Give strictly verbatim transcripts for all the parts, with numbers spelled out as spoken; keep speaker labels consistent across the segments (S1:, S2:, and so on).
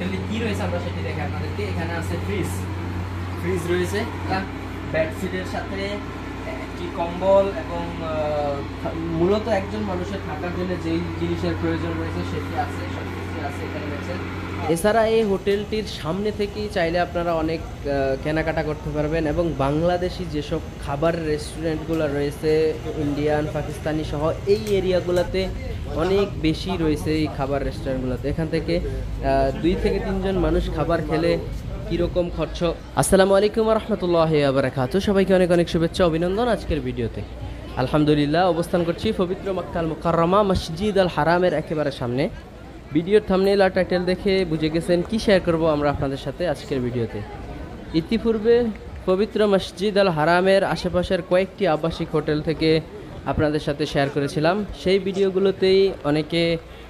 S1: হোটেলে কি রয়েছে আমরা সেটি দেখে আপনাদেরকে। এখানে আছে ফ্রিজ, ফ্রিজ রয়েছে, বেডশিটের সাথে একটি কম্বল এবং মূলত একজন মানুষের থাকার জন্য যেই জিনিসের প্রয়োজন রয়েছে সেটি আছে, সব কিছু আছে এখানে রয়েছে। এছাড়া এই হোটেলটির সামনে থেকেই চাইলে আপনারা অনেক কেনাকাটা করতে পারবেন এবং বাংলাদেশি যেসব খাবার রেস্টুরেন্টগুলো রয়েছে ইন্ডিয়ান পাকিস্তানি সহ এই এরিয়াগুলোতে অনেক বেশি রয়েছে এই খাবার রেস্টুরেন্টগুলোতে। এখান থেকে দুই থেকে তিনজন মানুষ খাবার খেলে কীরকম খরচ। আসসালামু আলাইকুম রহমতুল্লাহি ওয়া বারাকাতুহু। সবাইকে অনেক অনেক শুভেচ্ছা অভিনন্দন আজকের ভিডিওতে। আলহামদুলিল্লাহ অবস্থান করছি পবিত্র মক্কাল মুকাররমা মসজিদ আল হারামের একেবারে সামনে। ভিডিওর থাম্বনেইল আর টাইটেল দেখে বুঝে গেছেন কি শেয়ার করব আমরা আপনাদের সাথে আজকের ভিডিওতে। ইতিপূর্বে পবিত্র মসজিদ আল হারামের আশেপাশের কয়েকটি আবাসিক হোটেল থেকে আপনাদের সাথে শেয়ার করেছিলাম। সেই ভিডিওগুলোতেই অনেকে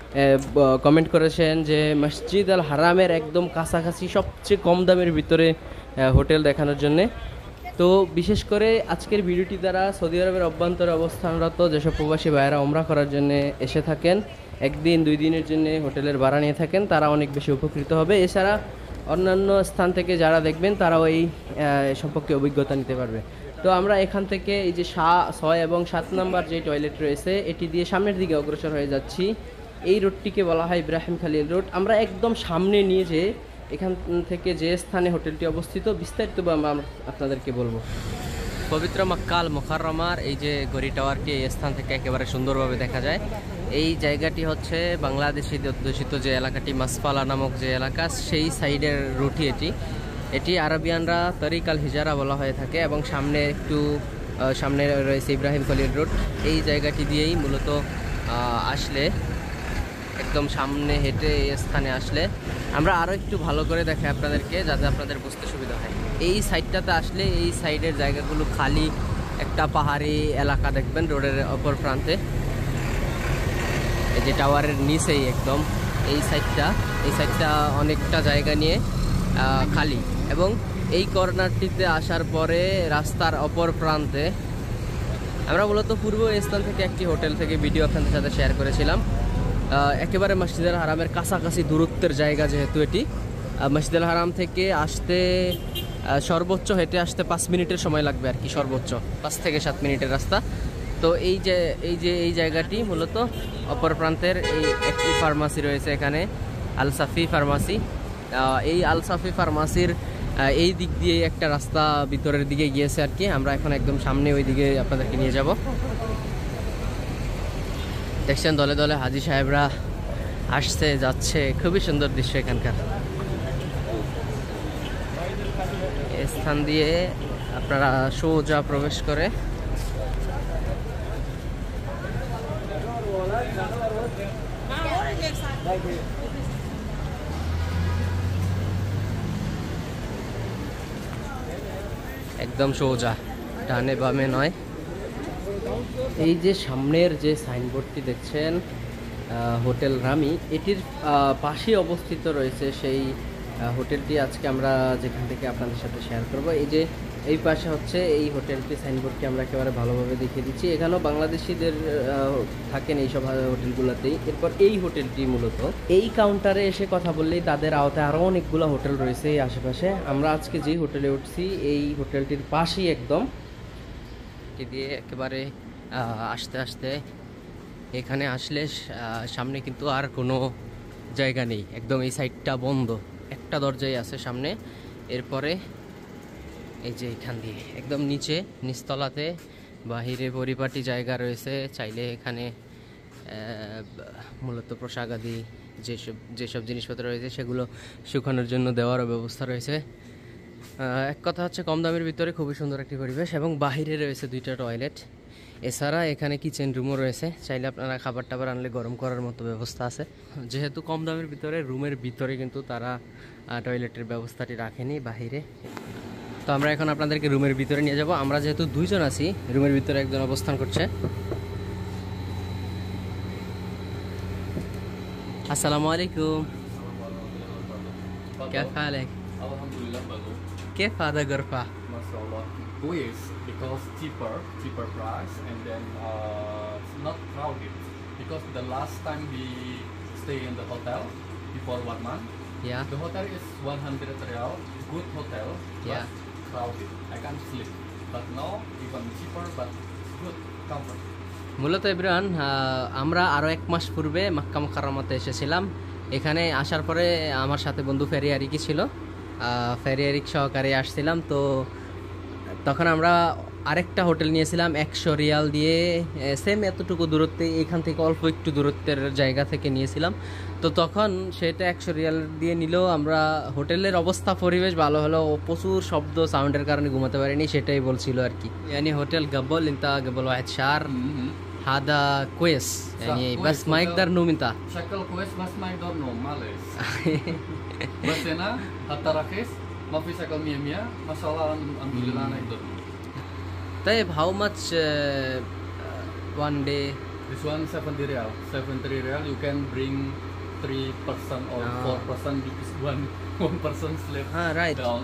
S1: কমেন্ট করেছেন যে মসজিদ আল হারামের একদম কাছাকাছি সবচেয়ে কম দামের ভিতরে হোটেল দেখানোর জন্যে। তো বিশেষ করে আজকের ভিডিওটি দ্বারা সৌদি আরবের অভ্যন্তরে অবস্থানরত যেসব প্রবাসী ভাইয়েরা ওমরা করার জন্য এসে থাকেন, একদিন দুই দিনের জন্য হোটেলের ভাড়া নিয়ে থাকেন, তারা অনেক বেশি উপকৃত হবে। এছাড়া অন্যান্য স্থান থেকে যারা দেখবেন তারাও এই সম্পর্কে অভিজ্ঞতা নিতে পারবে। তো আমরা এখান থেকে এই যে ছয় এবং সাত নাম্বার যে টয়লেট রয়েছে এটি দিয়ে সামনের দিকে অগ্রসর হয়ে যাচ্ছি। এই রোডটিকে বলা হয় ইব্রাহিম খালিল রোড। আমরা একদম সামনে নিয়ে যে এখান থেকে যে স্থানে হোটেলটি অবস্থিত বিস্তারিত আমরা আপনাদেরকে বলবো। পবিত্র মক্কাল মুকাররমার এই যে গড়ি টাওয়ারটি এই স্থান থেকে একেবারে সুন্দরভাবে দেখা যায়। এই জায়গাটি হচ্ছে বাংলাদেশি অধ্যুষিত যে এলাকাটি মাসফালা নামক যে এলাকা সেই সাইডের রুটই এটি। এটি আরবিয়ানরা তরিক আল হিজারা বলা হয়ে থাকে এবং সামনে একটু সামনে রয়েছে ইব্রাহিম খলিল রোড। এই জায়গাটি দিয়েই মূলত আসলে একদম সামনে হেঁটে এই স্থানে আসলে আমরা আরও একটু ভালো করে দেখাই আপনাদেরকে যাতে আপনাদের বুঝতে সুবিধা হয়। এই সাইডটাতে আসলে এই সাইডের জায়গাগুলো খালি একটা পাহাড়ি এলাকা দেখবেন রোডের অপর প্রান্তে। এই যে টাওয়ারের নিচেই একদম এই সাইডটা এই সাইডটা অনেকটা জায়গা নিয়ে খালি এবং এই কর্নারটিতে আসার পরে রাস্তার অপর প্রান্তে আমরা মূলত পূর্ব স্থান থেকে একটি হোটেল থেকে ভিডিও আপনাদের সাথে শেয়ার করেছিলাম। একেবারে মসজিদুল হারামের কাছাকাছি দূরত্বের জায়গা যেহেতু এটি, মসজিদুল হারাম থেকে আসতে সর্বোচ্চ হেঁটে আসতে পাঁচ মিনিটের সময় লাগবে আর কি, সর্বোচ্চ পাঁচ থেকে সাত মিনিটের রাস্তা। তো এই যে এই যে এই জায়গাটি মূলত অপর প্রান্তের এই একটি ফার্মাসি রয়েছে এখানে, আল সাফি ফার্মাসি। এই আল সাফি ফার্মাসির এই দিক দিয়ে একটা রাস্তা ভিতরের দিকে গিয়েছে আর কি। আমরা এখন একদম সামনে ওই দিকে আপনাদেরকে নিয়ে যাব। দেখছেন দলে দলে হাজি সাহেবরা আসছে যাচ্ছে, খুবই সুন্দর দৃশ্য এখানকার। স্থান দিয়ে আপনারা সোজা প্রবেশ করে একদম সোজা, ডানে বামে নয়। এই যে সামনের যে সাইনবোর্ডটি দেখছেন হোটেল রামি, এটির পাশে অবস্থিত রয়েছে সেই হোটেলটি আজকে আমরা যেখান থেকে আপনাদের সাথে শেয়ার করব। এই যে এই পাশে হচ্ছে এই হোটেলটি, সাইনবোর্ডটি আমরা একেবারে ভালোভাবে দেখিয়ে দিচ্ছি। এখানেও বাংলাদেশিদের থাকেন এইসব হোটেলগুলোতেই। এরপর এই হোটেলটি মূলত এই কাউন্টারে এসে কথা বললেই তাদের আওতায় আরও অনেকগুলো হোটেল রয়েছে এই আশেপাশে। আমরা আজকে যেই হোটেলে উঠছি এই হোটেলটির পাশেই একদম দিয়ে একেবারে আসতে আসতে এখানে আসলে সামনে কিন্তু আর কোনো জায়গা নেই, একদম এই সাইডটা বন্ধ, একটা দরজাই আছে সামনে। এরপরে এই যে এখান দিয়ে একদম নিচে নিচতলাতে বাহিরে পরিপাটি জায়গা রয়েছে, চাইলে এখানে মূলত পোশাক আদি যেসব যেসব জিনিসপত্র রয়েছে সেগুলো শুকানোর জন্য দেওয়ারও ব্যবস্থা রয়েছে। এক কথা হচ্ছে কম দামের ভিতরে খুবই সুন্দর একটি পরিবেশ এবং বাহিরে রয়েছে দুইটা টয়লেট। এছাড়া এখানে কিচেন রুমও রয়েছে, চাইলে আপনারা খাবার টাবার আনলে গরম করার মতো ব্যবস্থা আছে। যেহেতু কম দামের ভিতরে রুমের ভিতরে কিন্তু তারা টয়লেটের ব্যবস্থাটি রাখেনি বাহিরে। তো আমরা এখন আপনাদেরকে রুমের ভিতরে নিয়ে যাব। আমরা যেহেতু দুইজন আছি, রুমের ভিতরে একজন অবস্থান করছে। আসসালামু আলাইকুম, كيف حالك؟
S2: Alhamdulillah bagus.
S1: كيف هذا غرفة؟
S2: Mashallah. Yes, because cheaper, cheaper price, and then uh, it's not crowded. Because the last time we stay in the hotel before one month,
S1: Yeah.
S2: The hotel is one hundred real, good hotel, but
S1: Yeah.
S2: crowded. I can't sleep. But now even cheaper, but good comfort.
S1: মূলত ইব্রান আমরা আরও এক মাস পূর্বে মক্কা মুকাররমাতে এসেছিলাম। এখানে আসার পরে আমার সাথে বন্ধু ফেরিয়ারিকি ছিল, ফেরিয়ারিক সহকারে আসছিলাম। তো তখন আমরা আরেকটা হোটেল নিয়েছিলাম একশো রিয়াল দিয়ে, সেম এতটুকু দূরত্বে, এখান থেকে অল্প একটু দূরত্বের জায়গা থেকে নিয়েছিলাম। তো তখন সেটা একশো রিয়াল দিয়ে নিলেও আমরা হোটেলের অবস্থা পরিবেশ ভালো হলেও প্রচুর শব্দ সাউন্ডের কারণে ঘুমাতে পারিনি, সেটাই বলছিল আর কি। يعني hotel قبل انت قبل واحد شهر هذا كويس يعني بس ما يقدر نوم انت
S2: شكل كويس بس ما يقدر نوم معلش. بس هنا حتى رخيص ما في شكل مية مية ما شاء الله الحمد لله انا يقدر.
S1: طيب how much uh, one day?
S2: This one seventy real. seventy real you can bring three person or
S1: Oh.
S2: four person because one one person sleep
S1: Ah, right.
S2: down.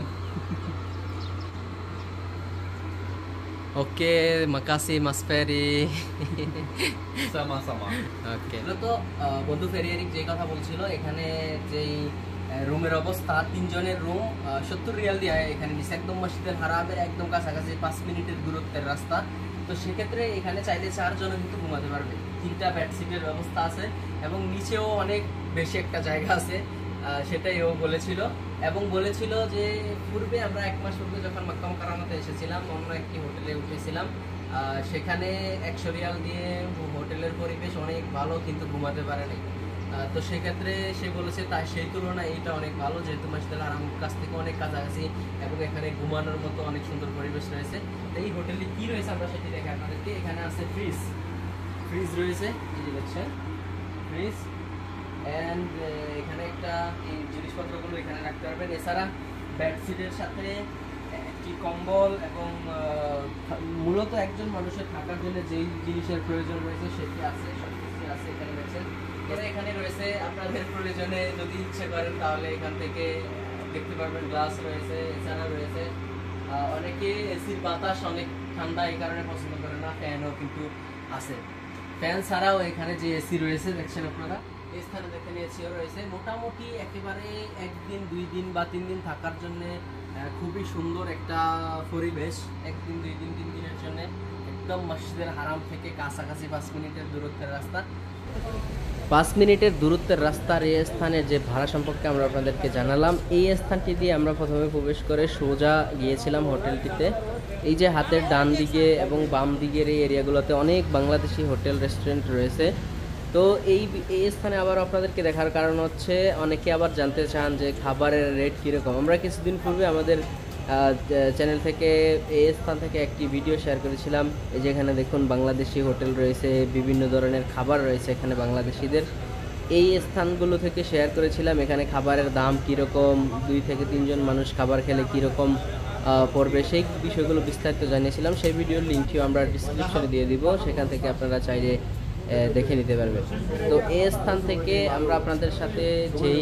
S1: Okay মাকাসি মাসফেরি।
S2: Sama-sama.
S1: ওকে তো বন্ধু ফেরিয়ারিক যে কথা বলছিল, এখানে যেই রুমের অবস্থা, তিনজনের রুম সত্তর রিয়াল দিয়ে এখানে নিচে একদম মসজিদের হারামের একদম কাছাকাছি পাঁচ মিনিটের দূরত্বের রাস্তা। তো সেক্ষেত্রে এখানে চাইলে চারজনও কিন্তু ঘুমাতে পারবে। তিনটা বেডশিটের ব্যবস্থা আছে এবং নিচেও অনেক বেশি একটা জায়গা আছে, সেটাই ও বলেছিল। এবং বলেছিল যে পূর্বে আমরা এক মাস পূর্বে যখন মক্কা মুকাররমাতে এসেছিলাম অন্য একটি হোটেলে উঠেছিলাম, সেখানে একশো রিয়াল দিয়ে হোটেলের পরিবেশ অনেক ভালো, কিন্তু ঘুমাতে পারে নাই। তো সেক্ষেত্রে সে বলেছে তাই সেই তুলনায় এইটা অনেক ভালো, যেহেতু মসজিদুল হারামের কাছ থেকে অনেক কাছাকাছি এবং এখানে ঘুমানোর মতো অনেক সুন্দর পরিবেশ রয়েছে। তো এই হোটেলে কি রয়েছে আমরা সেটি দেখে আপনাদেরকে। এখানে আছে ফ্রিজ, ফ্রিজ রয়েছে, এই যে দেখছেন ফ্রিজ, অ্যান্ড এখানে একটা এই জিনিসপত্রগুলো এখানে রাখতে পারবেন। এছাড়া বেডশিটের সাথে একটি কম্বল এবং মূলত একজন মানুষের থাকার জন্য যেই জিনিসের প্রয়োজন রয়েছে সেটি আছে, সব কিছু আছে এখানে রয়েছে। এরা এখানে রয়েছে আপনাদের প্রয়োজনে যদি ইচ্ছে করেন তাহলে এখান থেকে দেখতে পারবেন, গ্লাস রয়েছে। এছাড়া রয়েছে অনেকে এসির বাতাস অনেক ঠান্ডা এই কারণে পছন্দ করে না, ফ্যানও কিন্তু আছে। ফ্যান ছাড়াও এখানে যে এসি রয়েছে দেখছেন আপনারা, এই স্থানে দেখেন এসিও রয়েছে। মোটামুটি একেবারে একদিন দুই দিন বা তিন দিন থাকার জন্য খুবই সুন্দর একটা পরিবেশ। একদিন দুই দিন তিন দিনের জন্য একদম মসজিদের হারাম থেকে কাছাকাছি পাঁচ মিনিটের দূরত্বের রাস্তা। পাঁচ মিনিটের দূরত্বের রাস্তার এই স্থানের যে ভাড়া সম্পর্কে আমরা আপনাদেরকে জানালাম। এই স্থানটি দিয়ে আমরা প্রথমে প্রবেশ করে সোজা গিয়েছিলাম হোটেলটিতে। এই যে হাতের ডান দিকে এবং বাম দিকের এই এরিয়াগুলোতে অনেক বাংলাদেশি হোটেল রেস্টুরেন্ট রয়েছে। তো এই এই স্থানে আবার আপনাদেরকে দেখার কারণ হচ্ছে অনেকে আবার জানতে চান যে খাবারের রেট কীরকম। আমরা কিছুদিন পূর্বে আমাদের চ্যানেল থেকে এই স্থান থেকে একটি ভিডিও শেয়ার করেছিলাম। এই যেখানে দেখুন বাংলাদেশি হোটেল রয়েছে, বিভিন্ন ধরনের খাবার রয়েছে এখানে বাংলাদেশিদের। এই স্থানগুলো থেকে শেয়ার করেছিলাম এখানে খাবারের দাম কীরকম, দুই থেকে তিনজন মানুষ খাবার খেলে কীরকম পড়বে, সেই বিষয়গুলো বিস্তারিত জানিয়েছিলাম। সেই ভিডিওর লিঙ্কটিও আমরা ডিসক্রিপশনে দিয়ে দিব, সেখান থেকে আপনারা চাইলে দেখে নিতে পারবেন। তো এই স্থান থেকে আমরা আপনাদের সাথে যেই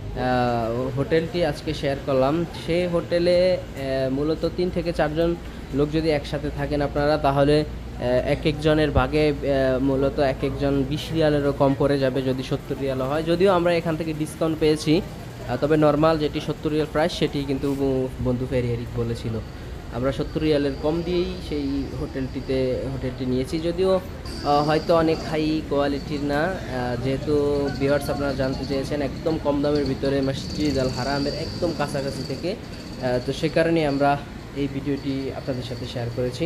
S1: হোটেলটি আজকে শেয়ার করলাম, সেই হোটেলে মূলত তিন থেকে চারজন লোক যদি একসাথে থাকেন আপনারা, তাহলে এক একজনের ভাগে মূলত এক একজন বিশ রিয়ালেরও কম পড়ে যাবে যদি সত্তর রিয়ালও হয়। যদিও আমরা এখান থেকে ডিসকাউন্ট পেয়েছি, তবে নর্মাল যেটি সত্তর রিয়াল প্রাইস সেটি কিন্তু বন্ধু ফেরিয়ারিক বলেছিল। আমরা সত্তর রিয়ালের কম দিয়েই সেই হোটেলটিতে হোটেলটি নিয়েছি, যদিও হয়তো অনেক হাই কোয়ালিটির না। যেহেতু ভিউয়ার্স আপনারা জানতে চেয়েছেন একদম কম দামের ভিতরে মসজিদ আল হারামের একদম কাছাকাছি থেকে, তো সে কারণে আমরা এই ভিডিওটি আপনাদের সাথে শেয়ার করেছি।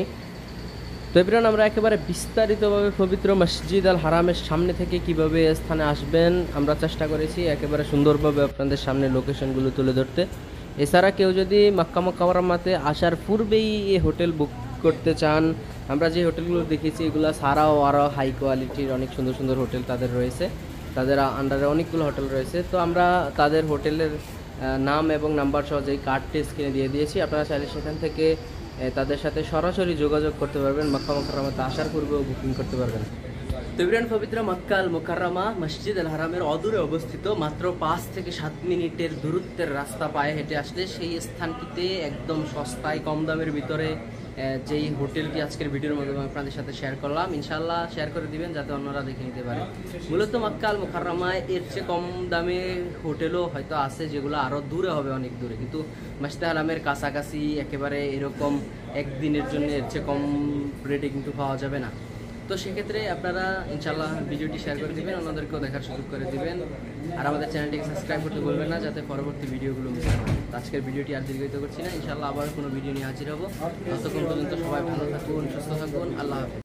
S1: তো এবার আমরা একেবারে বিস্তারিতভাবে পবিত্র মসজিদ আল হারামের সামনে থেকে কিভাবে স্থানে আসবেন আমরা চেষ্টা করেছি একেবারে সুন্দরভাবে আপনাদের সামনে লোকেশনগুলো তুলে ধরতে। এছাড়া কেউ যদি মক্কা মুকাররমাতে আসার পূর্বেই এই হোটেল বুক করতে চান, আমরা যে হোটেলগুলো দেখেছি এগুলো ছাড়াও আরও হাই কোয়ালিটির অনেক সুন্দর সুন্দর হোটেল তাদের রয়েছে, তাদের আন্ডারে অনেকগুলো হোটেল রয়েছে। তো আমরা তাদের হোটেলের নাম এবং নাম্বার সহ যেই কার্ডটি স্ক্রিনে দিয়ে দিয়েছি, আপনারা চাইলে সেখান থেকে তাদের সাথে সরাসরি যোগাযোগ করতে পারবেন, মক্কা মুকাররমাতে আসার পূর্বেও বুকিং করতে পারবেন। তো ইব্রান পবিত্র মক্কা আল মুকাররমা মসজিদ আল হারামের অদূরে অবস্থিত, মাত্র পাঁচ থেকে সাত মিনিটের দূরত্বের রাস্তা পায়ে হেঁটে আসলে সেই স্থানটিতে একদম সস্তায় কম দামের ভিতরে যেই হোটেলটি আজকের ভিডিওর মাধ্যমে আপনাদের সাথে শেয়ার করলাম, ইনশাল্লাহ শেয়ার করে দিবেন যাতে অন্যরা দেখে নিতে পারে। মূলত মক্কা আল মুকাররমায় এর চেয়ে কম দামে হোটেলও হয়তো আছে যেগুলো আরও দূরে হবে, অনেক দূরে, কিন্তু মসজিদে হারামের কাছাকাছি একেবারে এরকম একদিনের জন্য এর চেয়ে কম রেটে কিন্তু পাওয়া যাবে না। তো সেক্ষেত্রে আপনারা ইনশাল্লাহ ভিডিওটি শেয়ার করে দিবেন, অন্যদেরকেও দেখার সুযোগ করে দিবেন, আর আমাদের চ্যানেলটিকে সাবস্ক্রাইব করতে বলবেন না যাতে পরবর্তী ভিডিওগুলো মিস না হয়। আজকের ভিডিওটি আর দীর্ঘায়িত করছি না, ইনশাল্লাহ আবার কোনো ভিডিও নিয়ে হাজির হবো। ততক্ষণ পর্যন্ত সবাই ভালো থাকুন, সুস্থ থাকুন, আল্লাহ হাফেজ।